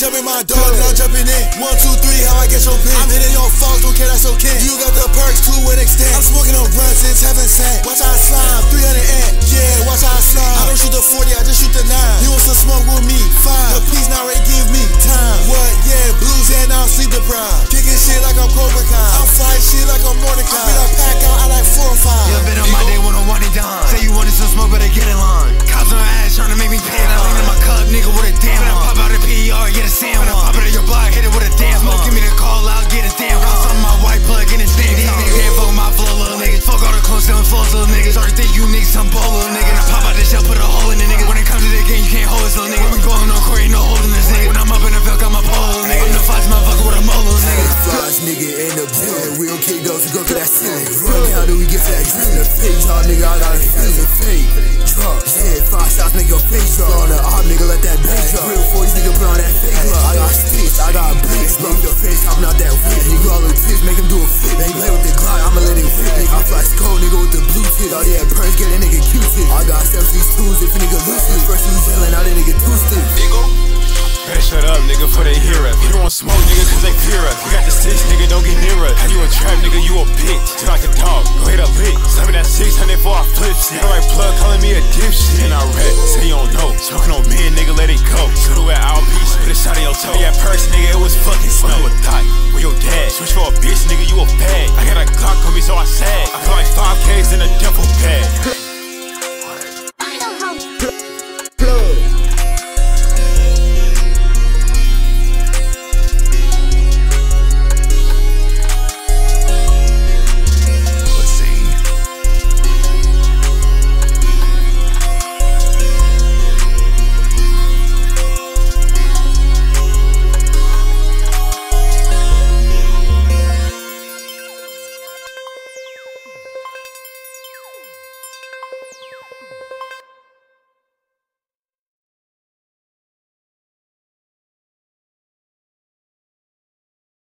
jump in my dog, then I'm jumping in. 1, 2, 3, how I get your pin. I'm hitting your fox, don't care, that's okay. You got the perks to an extent. I'm smoking on runs since heaven sent. Watch how I slime, 300 amp. Yeah, watch how I slime. I don't shoot the 40, I just shoot the 9. You want some smoke with me? Fine. The peace now ready, give me time. What? Yeah, blues and now sleep deprived. Kicking shit like I'm Cobra. I'm flying shit like I'm Mordecai. I beat a pack out, I like 4 or 5. You been on my day when I want it done. Say you wanted some smoke, better get in line. Cops on my ass trying to make me pay. I lean in my cup, nigga, with a damn one. Pop out a PR, get a sand one. Pop it at your block, hit it with a damn smoke. Give me the call out, get a damn one. Some of my white plug in his damn. These niggas can't fuck my flow, little niggas. Fuck all the clothes, selling flows, little niggas. Sorry, think you niggas some bowl, little nigga. Now pop out the shell, put a hole in the nigga. When it comes to the game, you can't hold us, little nigga. We ballin' on court, ain't no holding this nigga. When I'm up in the field, got my pole, little nigga. I'm the fast motherfucker with a mole, little nigga. Flies nigga in the building. We don't kick those, we go to that ceiling. Run, how do we get to that dream? The fake drop, nigga, I got a feeling. Fake drop, yeah, 5 shots, make your face drop. On the op, nigga, let that bass drop. Real 40s, nigga, put on that fake glove. I got sticks, I got bricks. Blow your face, hopping out that whip. He go all the tips, make him do a flip. They play with the Glock, I'ma let it rip. Nigga, I fly skull, nigga, with the blue tip. All yeah, purse, get a nigga Q-tip. I got 7 tools if a nigga loose it. First you yelling, now that nigga 2 sticks. Better shut up, nigga, for they hear us. You don't want smoke, nigga, cause they fear us. We got the 6, nigga, don't get near us. How you a trap, nigga, you a bitch. Just like a dog, go hit a lick. Slamming that 600 before I flip shit. Alright, plug, calling me a dipshit. And I rap, say you don't know. Smoking on me, nigga, let it go. Silhouette out, piece, put a shot in your toe. Yeah, purse, nigga, it was fucking snow. You a thot, where your dad? Switch for a bitch, nigga, you a fag. I got a Glock on me, so I sag. I feel like 5Ks in a duffel